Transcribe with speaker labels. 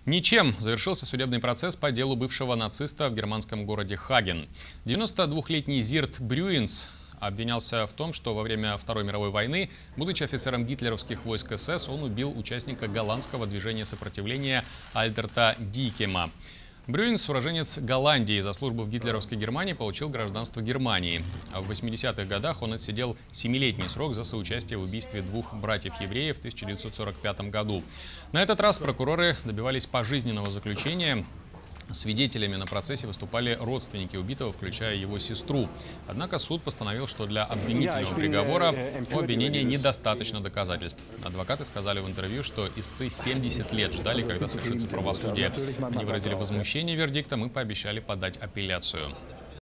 Speaker 1: Ничем завершился судебный процесс по делу бывшего нациста в германском городе Хаген. 92-летний Зирт Брюинс обвинялся в том, что во время Второй мировой войны, будучи офицером гитлеровских войск СС, он убил участника голландского движения сопротивления Альберта Дикема. Брюинс, уроженец Голландии, за службу в гитлеровской Германии получил гражданство Германии. А в 80-х годах он отсидел 7-летний срок за соучастие в убийстве двух братьев-евреев в 1945 году. На этот раз прокуроры добивались пожизненного заключения. Свидетелями на процессе выступали родственники убитого, включая его сестру. Однако суд постановил, что для обвинительного приговора у обвинения недостаточно доказательств. Адвокаты сказали в интервью, что истцы 70 лет ждали, когда свершится правосудие. Они выразили возмущение вердиктом и пообещали подать апелляцию.